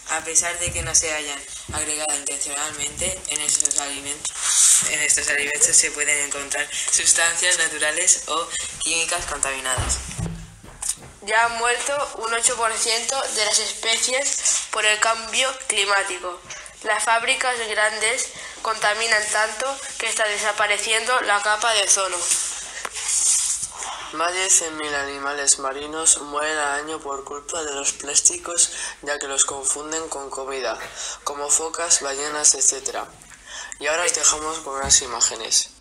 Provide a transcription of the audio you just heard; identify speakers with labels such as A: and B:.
A: A pesar de que no se hayan agregado intencionalmente, en estos alimentos se pueden encontrar sustancias naturales o químicas contaminadas.
B: Ya han muerto un 8% de las especies por el cambio climático. Las fábricas grandes contaminan tanto que está desapareciendo la capa de ozono.
C: Más de 100.000 animales marinos mueren al año por culpa de los plásticos, ya que los confunden con comida, como focas, ballenas, etc. Y ahora os dejamos con unas imágenes.